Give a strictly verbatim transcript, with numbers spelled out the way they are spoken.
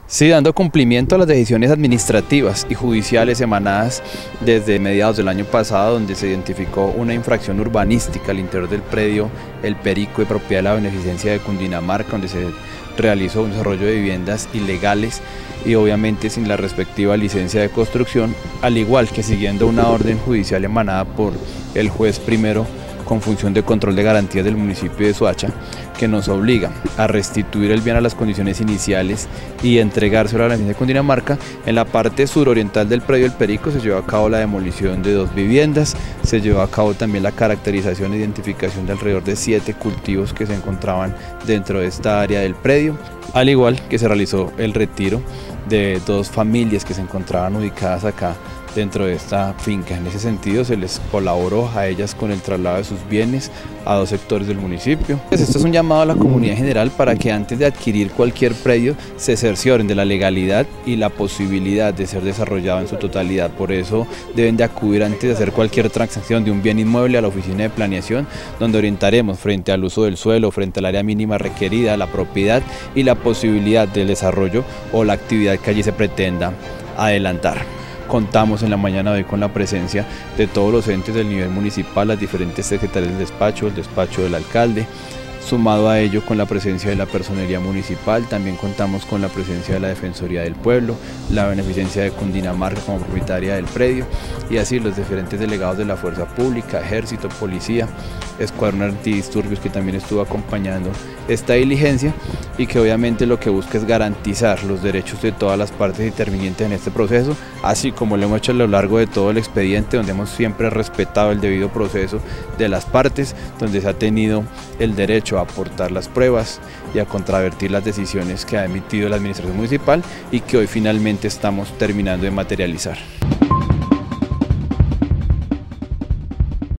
Sí, dando cumplimiento a las decisiones administrativas y judiciales emanadas desde mediados del año pasado, donde se identificó una infracción urbanística al interior del predio El Perico, de propiedad de la Beneficencia de Cundinamarca, donde se realizó un desarrollo de viviendas ilegales y obviamente sin la respectiva licencia de construcción, al igual que siguiendo una orden judicial emanada por el juez primero con función de control de garantías del municipio de Soacha, que nos obliga a restituir el bien a las condiciones iniciales y entregárselo a la Beneficencia de Cundinamarca. En la parte suroriental del predio El Perico se llevó a cabo la demolición de dos viviendas, se llevó a cabo también la caracterización e identificación de alrededor de siete cultivos que se encontraban dentro de esta área del predio, al igual que se realizó el retiro de dos familias que se encontraban ubicadas acá dentro de esta finca. En ese sentido se les colaboró a ellas con el traslado de sus bienes a dos sectores del municipio. Pues esto es un llamado a la comunidad general para que antes de adquirir cualquier predio se cercioren de la legalidad y la posibilidad de ser desarrollado en su totalidad. Por eso deben de acudir antes de hacer cualquier transacción de un bien inmueble a la oficina de planeación, donde orientaremos frente al uso del suelo, frente al área mínima requerida, la propiedad y la posibilidad del desarrollo o la actividad que allí se pretenda adelantar. Contamos en la mañana de hoy con la presencia de todos los entes del nivel municipal, las diferentes secretarías del despacho, el despacho del alcalde. Sumado a ello con la presencia de la personería municipal, también contamos con la presencia de la Defensoría del Pueblo, la Beneficencia de Cundinamarca como propietaria del predio y así los diferentes delegados de la Fuerza Pública, Ejército, Policía, Escuadrón Antidisturbios, que también estuvo acompañando esta diligencia y que obviamente lo que busca es garantizar los derechos de todas las partes intervinientes en este proceso, así como lo hemos hecho a lo largo de todo el expediente, donde hemos siempre respetado el debido proceso de las partes, donde se ha tenido el derecho a aportar las pruebas y a contravertir las decisiones que ha emitido la administración municipal y que hoy finalmente estamos terminando de materializar.